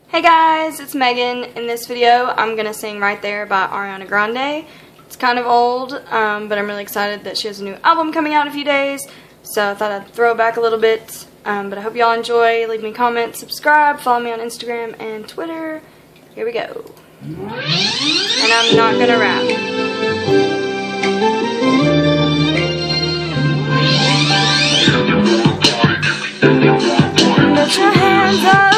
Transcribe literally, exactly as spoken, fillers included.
Hey guys, it's Megan. In this video, I'm going to sing Right There by Ariana Grande. It's kind of old, um, but I'm really excited that she has a new album coming out in a few days, so I thought I'd throw it back a little bit. Um, but I hope y'all enjoy. Leave me comments, subscribe, follow me on Instagram and Twitter. Here we go. And I'm not going to rap. Put your hands up.